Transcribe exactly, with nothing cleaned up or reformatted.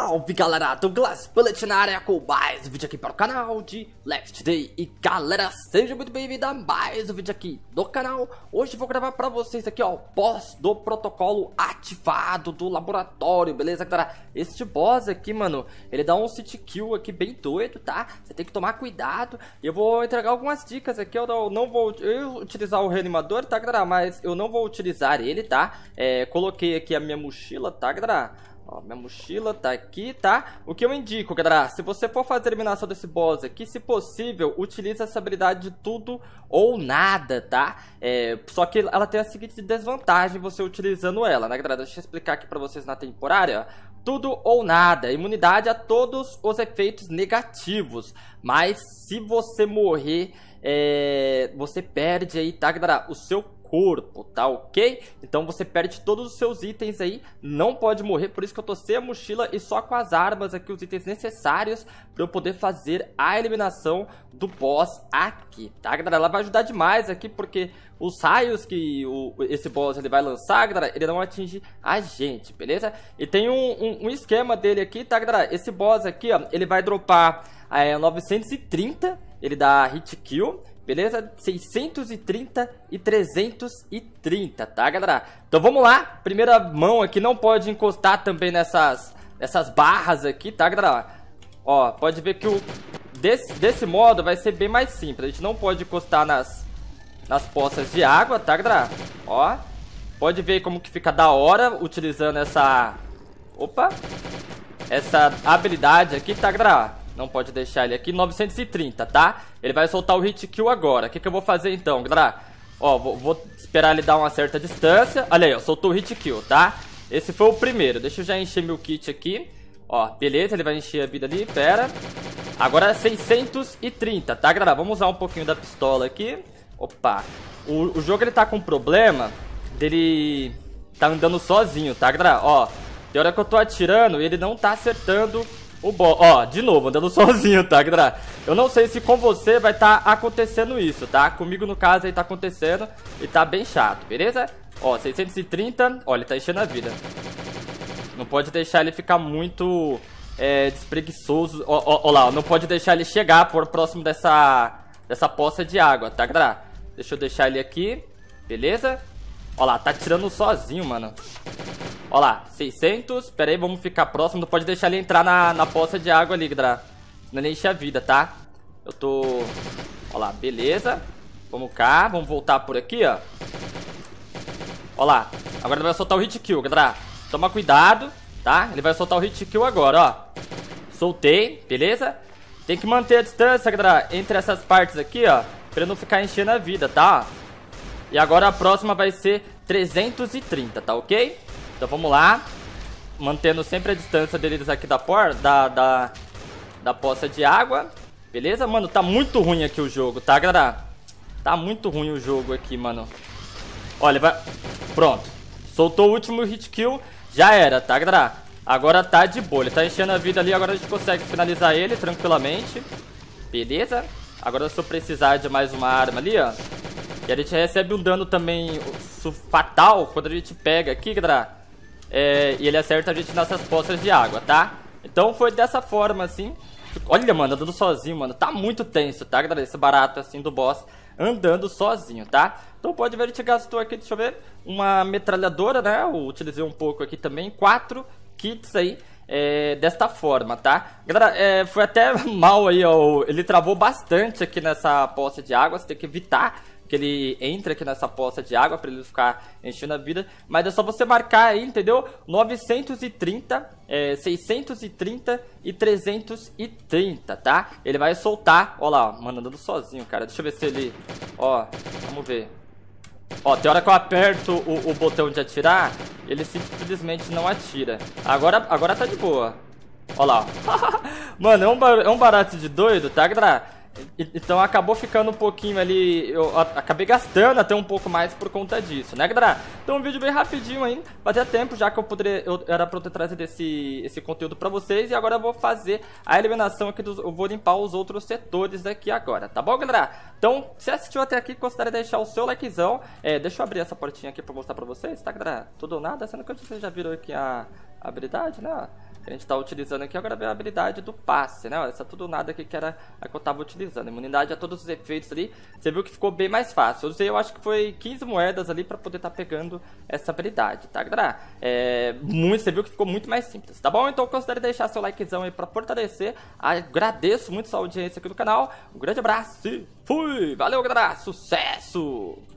Salve galera, Douglas Bullet na área com mais um vídeo aqui para o canal de Left Day. E galera, seja muito bem-vindo a mais um vídeo aqui do canal. Hoje vou gravar para vocês aqui ó, o boss do protocolo ativado do laboratório, beleza galera? Este boss aqui, mano, ele dá um city kill aqui bem doido, tá? Você tem que tomar cuidado. E eu vou entregar algumas dicas aqui, eu não, não vou eu utilizar o reanimador, tá galera? Mas eu não vou utilizar ele, tá? É, coloquei aqui a minha mochila, tá galera? Ó, minha mochila tá aqui, tá? O que eu indico, galera, se você for fazer a eliminação desse boss aqui, se possível, utilize essa habilidade de tudo ou nada, tá? É, só que ela tem a seguinte desvantagem você utilizando ela, né, galera? Deixa eu explicar aqui pra vocês na temporária, ó. Tudo ou nada, imunidade a todos os efeitos negativos. Mas se você morrer, é, você perde aí, tá, galera? O seu corpo, tá ok? Então você perde todos os seus itens aí, não pode morrer, por isso que eu tô sem a mochila e só com as armas aqui, os itens necessários para eu poder fazer a eliminação do boss aqui, tá galera? Ela vai ajudar demais aqui, porque os raios que o, esse boss ele vai lançar, galera, ele não atinge a gente, beleza? E tem um, um, um esquema dele aqui, tá galera? Esse boss aqui, ó, ele vai dropar é, novecentos e trinta, ele dá hit kill, beleza? seiscentos e trinta e trezentos e trinta, tá, galera? Então vamos lá. Primeira mão aqui, não pode encostar também nessas, nessas barras aqui, tá, galera? Ó, pode ver que o desse, desse modo vai ser bem mais simples. A gente não pode encostar nas, nas poças de água, tá, galera? Ó, pode ver como que fica da hora utilizando essa... Opa! Essa habilidade aqui, tá, galera? Não pode deixar ele aqui, novecentos e trinta, tá? Ele vai soltar o hit kill agora. O que, que eu vou fazer então, galera? Ó, vou, vou esperar ele dar uma certa distância. Olha aí, ó, soltou o hit kill, tá? Esse foi o primeiro. Deixa eu já encher meu kit aqui. Ó, beleza, ele vai encher a vida ali, pera. Agora seiscentos e trinta, tá, galera? Vamos usar um pouquinho da pistola aqui. Opa. O, o jogo, ele tá com problema dele tá andando sozinho, tá, galera? Ó, tem hora que eu tô atirando e ele não tá acertando o boss. Ó, de novo, andando sozinho, tá, galera? Eu não sei se com você vai estar tá acontecendo isso, tá? Comigo, no caso, aí tá acontecendo e tá bem chato, beleza? Ó, seiscentos e trinta, ó, ele tá enchendo a vida. Não pode deixar ele ficar muito é, despreguiçoso. Ó, ó, ó lá, ó, não pode deixar ele chegar por próximo dessa, dessa poça de água, tá, galera? Deixa eu deixar ele aqui, beleza? Ó lá, tá tirando sozinho, mano. Ó lá, seiscentos. Pera aí, vamos ficar próximo. Não pode deixar ele entrar na, na poça de água ali, galera. Senão ele enche a vida, tá? Eu tô... Ó lá, beleza. Vamos cá, vamos voltar por aqui, ó. Ó lá, agora ele vai soltar o hit kill, galera. Toma cuidado, tá? Ele vai soltar o hit kill agora, ó. Soltei, beleza? Tem que manter a distância, galera, entre essas partes aqui, ó, pra não ficar enchendo a vida, tá? E agora a próxima vai ser trezentos e trinta, tá ok? Então vamos lá, mantendo sempre a distância deles aqui da porta, da, da, da poça de água. Beleza, mano? Tá muito ruim aqui o jogo, tá, galera? Tá muito ruim o jogo aqui, mano. Olha, vai... Pronto. Soltou o último hit kill, já era, tá, galera? Agora tá de boa, ele tá enchendo a vida ali, agora a gente consegue finalizar ele tranquilamente. Beleza? Agora se eu precisar de mais uma arma ali, ó. E a gente recebe um dano também fatal quando a gente pega aqui, galera. É, e ele acerta a gente nessas poças de água, tá? Então foi dessa forma, assim. Olha, mano, andando sozinho, mano. Tá muito tenso, tá, galera? Esse barato, assim, do boss andando sozinho, tá? Então pode ver, a gente gastou aqui, deixa eu ver, uma metralhadora, né? Eu utilizei um pouco aqui também. Quatro kits aí, é, desta forma, tá? Galera, é, foi até mal aí, ó. Ele travou bastante aqui nessa poça de água. Você tem que evitar que ele entre aqui nessa poça de água para ele ficar enchendo a vida. Mas é só você marcar aí, entendeu? novecentos e trinta, é, seiscentos e trinta e trezentos e trinta, tá? Ele vai soltar, ó lá, ó, mano, andando sozinho, cara. Deixa eu ver se ele... Ó, vamos ver. Ó, tem hora que eu aperto o, o botão de atirar, ele simplesmente não atira. Agora, agora tá de boa. Ó lá, ó. Mano, é um, bar, é um barato de doido, tá, galera? Então acabou ficando um pouquinho ali, eu acabei gastando até um pouco mais por conta disso, né, galera? Então um vídeo bem rapidinho aí, fazia tempo já que eu poderia, eu era pra eu ter trazido esse, esse conteúdo pra vocês. E agora eu vou fazer a eliminação aqui, dos, eu vou limpar os outros setores aqui agora, tá bom, galera? Então, se assistiu até aqui, considere deixar o seu likezão. é, Deixa eu abrir essa portinha aqui pra mostrar pra vocês, tá, galera? Tudo ou nada, sendo que vocês já viram aqui a habilidade, né? que a gente tá utilizando aqui. Agora veio a habilidade do passe, né? Olha, essa tudo nada aqui que era a que eu tava utilizando. Imunidade a todos os efeitos ali. Você viu que ficou bem mais fácil. Eu usei, eu acho que foi quinze moedas ali pra poder tá pegando essa habilidade, tá, galera? É, muito, você viu que ficou muito mais simples, tá bom? Então considere deixar seu likezão aí pra fortalecer. Agradeço muito sua audiência aqui no canal. Um grande abraço e fui! Valeu, galera! Sucesso!